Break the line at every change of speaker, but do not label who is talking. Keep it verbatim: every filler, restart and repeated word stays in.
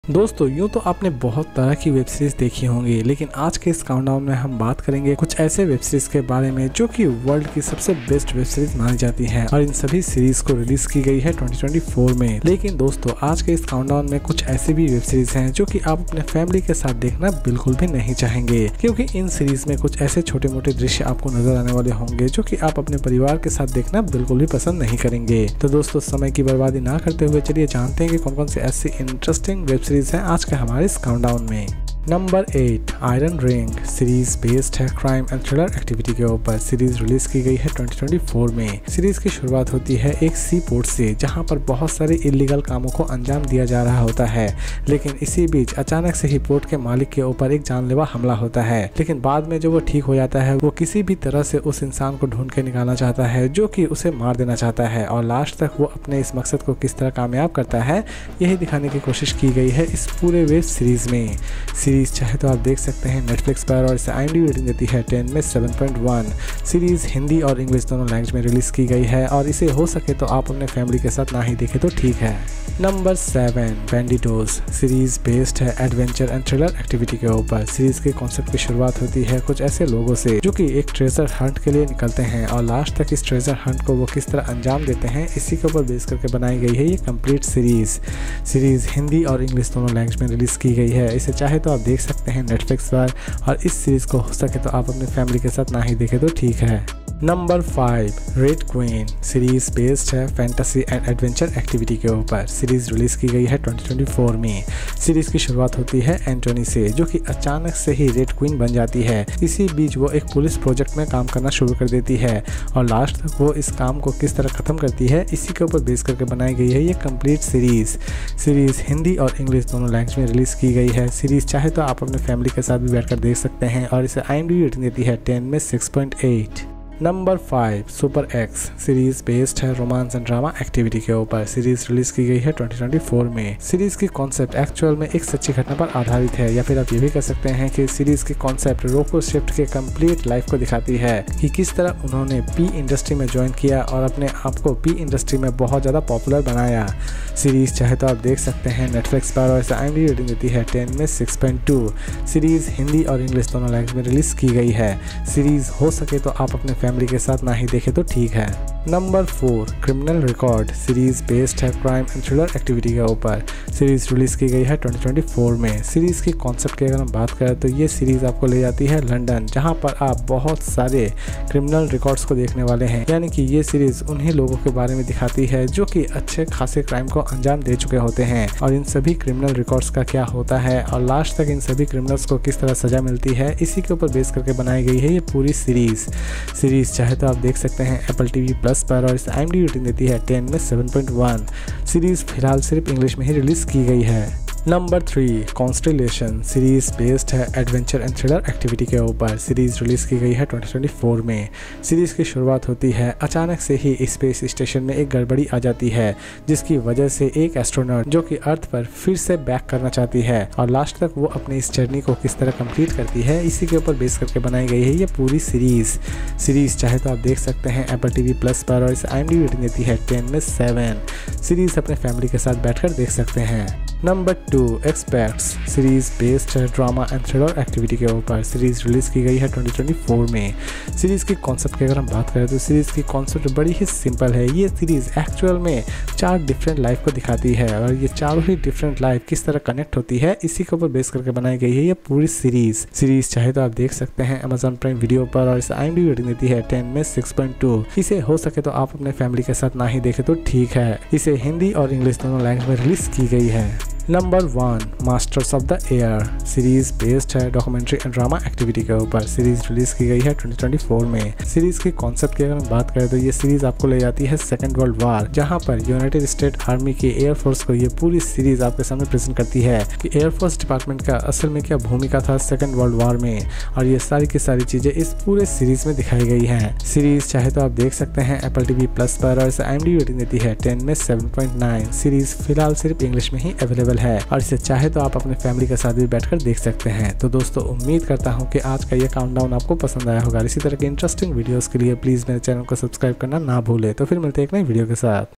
दोस्तों यूँ तो आपने बहुत तरह की वेब सीरीज देखी होंगी, लेकिन आज के इस काउंटडाउन में हम बात करेंगे कुछ ऐसे वेब सीरीज के बारे में जो कि वर्ल्ड की सबसे बेस्ट वेब सीरीज मानी जाती हैं और इन सभी सीरीज को रिलीज की गई है ट्वेंटी ट्वेंटी फोर में। लेकिन दोस्तों आज के इस काउंटडाउन में कुछ ऐसी भी वेब सीरीज हैं जो कि आप अपने फैमिली के साथ देखना बिल्कुल भी नहीं चाहेंगे, क्योंकि इन सीरीज में कुछ ऐसे छोटे मोटे दृश्य आपको नजर आने वाले होंगे जो कि आप अपने परिवार के साथ देखना बिल्कुल भी पसंद नहीं करेंगे। तो दोस्तों समय की बर्बादी ना करते हुए चलिए जानते हैं कि कौन कौन सी ऐसी इंटरेस्टिंग वेब सीरीज हैं आज के हमारे इस काउंटडाउन में। Number eight, iron ring series based है क्राइम एंड थ्रिलर एक्टिविटी के ऊपर। सीरीज रिलीज की गई है ट्वेंटी ट्वेंटी फोर में। सीरीज की शुरुआत होती है एक सी पोर्ट से, जहां पर बहुत सारे इलीगल कामों को अंजाम दिया जा रहा होता है, लेकिन इसी बीच अचानक से ही पोर्ट के मालिक के ऊपर एक जानलेवा हमला होता है। लेकिन बाद में जो वो ठीक हो जाता है, वो किसी भी तरह से उस इंसान को ढूंढ के निकालना चाहता है जो कि उसे मार देना चाहता है, और लास्ट तक वो अपने इस मकसद को किस तरह कामयाब करता है यही दिखाने की कोशिश की गई है इस पूरे वेब सीरीज में। सीरीज चाहे तो आप देख सकते हैं नेटफ्लिक्स पर, और इसे आईएमडीबी रेटिंग देती है टेन में seven point one. Series Hindi और इंग्लिश दोनों लैंग्वेज में रिलीज की गई है, और इसे हो सके तो आप अपने फैमिली के साथ ना ही देखें तो ठीक है। Number seven, Banditos series based है एडवेंचर एंड थ्रिलर एक्टिविटी के ऊपर। सीरीज के कॉन्सेप्ट की शुरुआत होती है कुछ ऐसे लोगों से जो कि एक ट्रेजर हंट के लिए निकलते हैं, और लास्ट तक इस ट्रेजर हंट को वो किस तरह अंजाम देते हैं इसी के ऊपर बेस करके बनाई गई है ये कंप्लीट सीरीज। सीरीज हिंदी और इंग्लिश दोनों लैंग्वेज में रिलीज की गई है। इसे चाहे तो आप देख सकते हैं नेटफ्लिक्स पर, और इस सीरीज को हो सके तो आप अपने फैमिली के साथ ना ही देखें तो ठीक है। Number five, red queen series based है फैंटेसी एंड एडवेंचर एक्टिविटी के ऊपर। सीरीज रिलीज की गई है ट्वेंटी ट्वेंटी फोर में। सीरीज की शुरुआत होती है एंटोनी से, जो कि अचानक से ही रेड क्वीन बन जाती है। इसी बीच वो एक पुलिस प्रोजेक्ट में काम करना शुरू कर देती है, और लास्ट तक वो इस काम को किस तरह खत्म करती है इसी के ऊपर बेस करके बनाई गई है ये कंप्लीट सीरीज। सीरीज हिंदी और इंग्लिश दोनों लैंग्वेज में रिलीज की गई है। सीरीज चाहे तो आप अपने फैमिली के साथ भी बैठकर देख सकते हैं, और इसे आईएमडीबी रेटिंग देती है टेन में six point eight. Number five, super X series based है रोमांस एंड ड्रामा एक्टिविटी के ऊपर। सीरीज रिलीज की गई है ट्वेंटी ट्वेंटी फोर में। सीरीज की कॉन्सेप्ट एक्चुअल में एक सच्ची घटना पर आधारित है, या फिर आप ये भी कह सकते हैं कि सीरीज की कॉन्सेप्ट रोको शिफ्ट के कंप्लीट लाइफ को दिखाती है कि किस तरह उन्होंने पी इंडस्ट्री में ज्वाइन किया और अपने आप को पी इंडस्ट्री में बहुत ज़्यादा पॉपुलर बनाया। सीरीज चाहे तो आप देख सकते हैं नेटफ्लिक्स पर, और इसे आईएमडीबी रेटिंग देती है टेन में six point two. Series Hindi और इंग्लिश दोनों लैंग्वेज में रिलीज की गई है। सीरीज हो सके तो आप अपने फैमिली के साथ ना ही देखे तो ठीक है। Number four, criminal record series based है क्राइम एंड थ्रिलर एक्टिविटी के ऊपर। सीरीज रिलीज की गई है ट्वेंटी ट्वेंटी फोर में। सीरीज की कॉन्सेप्ट की अगर हम बात करें तो ये सीरीज आपको ले जाती है लंदन, जहां पर आप बहुत सारे क्रिमिनल रिकॉर्ड्स को देखने वाले हैं। यानी कि ये सीरीज उन्हीं लोगों के बारे में दिखाती है जो कि अच्छे खासे क्राइम को अंजाम दे चुके होते हैं, और इन सभी क्रिमिनल रिकॉर्ड्स का क्या होता है और लास्ट तक इन सभी क्रिमिनल्स को किस तरह सजा मिलती है इसी के ऊपर बेस करके बनाई गई है ये पूरी सीरीज। सीरीज चाहे तो आप देख सकते हैं एप्पल टीवी प्लस पर, और इस आईएमडीबी रेटिंग देती है टेन में सेवन पॉइंट वन। सीरीज फिलहाल सिर्फ इंग्लिश में ही रिलीज की गई है। Number three, Constellation series based है एडवेंचर एंड थ्रिलर एक्टिविटी के ऊपर। सीरीज रिलीज की गई है ट्वेंटी ट्वेंटी फोर में। सीरीज की शुरुआत होती है अचानक से ही स्पेस स्टेशन में एक गड़बड़ी आ जाती है, जिसकी वजह से एक एस्ट्रोनॉट जो कि अर्थ पर फिर से बैक करना चाहती है, और लास्ट तक वो अपनी इस जर्नी को किस तरह कंप्लीट करती है इसी के ऊपर बेस करके बनाई गई है ये पूरी सीरीज। सीरीज चाहे तो आप देख सकते हैं एप्पल टीवी प्लस पर, और इसे आईएमडीबी रेटिंग देती है टेन में सेवन। सीरीज अपने फैमिली के साथ बैठकर देख सकते हैं। Number two, Expats series based है ड्रामा एंड थ्रिलर एक्टिविटी के ऊपर। सीरीज रिलीज की गई है ट्वेंटी ट्वेंटी फोर में। सीरीज की कॉन्सेप्ट की अगर हम बात करें तो सीरीज की कॉन्सेप्ट बड़ी ही सिंपल है। ये सीरीज एक्चुअल में चार डिफरेंट लाइफ को दिखाती है, और ये चारों ही डिफरेंट लाइफ किस तरह कनेक्ट होती है इसी के ऊपर बेस करके बनाई गई है ये पूरी सीरीज। सीरीज चाहे तो आप देख सकते हैं अमेजॉन प्राइम वीडियो पर, और इसे आईएमडीबी रेटिंग देती है टेन में सिक्स पॉइंट टू। इसे हो सके तो आप अपने फैमिली के साथ ना ही देखे तो ठीक है। इसे हिंदी और इंग्लिश दोनों लैंग्वेज में रिलीज की गई है। Number one, Masters of the Air series based है डॉक्यूमेंट्री एंड ड्रामा एक्टिविटी के ऊपर। सीरीज रिलीज की गई है ट्वेंटी ट्वेंटी फोर में। सीरीज की कॉन्सेप्ट की अगर हम बात करें तो ये सीरीज आपको ले जाती है सेकेंड वर्ल्ड वार, जहां पर यूनाइटेड स्टेट आर्मी की एयरफोर्स को ये पूरी सीरीज आपके सामने प्रेजेंट करती है कि एयरफोर्स डिपार्टमेंट का असल में क्या भूमिका था सेकेंड वर्ल्ड वार में, और ये सारी की सारी चीजें इस पूरे सीरीज में दिखाई गई हैं। सीरीज चाहे तो आप देख सकते हैं एप्पल टीवी प्लस पर, और इसे आईएमडीबी रेटिंग देती है टेन में सेवन पॉइंट नाइन। सीरीज फिलहाल सिर्फ इंग्लिश में ही अवेलेबल है, और इसे चाहे तो आप अपने फैमिली के साथ भी बैठकर देख सकते हैं। तो दोस्तों उम्मीद करता हूं कि आज का ये काउंटडाउन आपको पसंद आया होगा। इसी तरह के इंटरेस्टिंग वीडियोस के लिए प्लीज मेरे चैनल को सब्सक्राइब करना ना भूलें। तो फिर मिलते हैं एक नई वीडियो के साथ।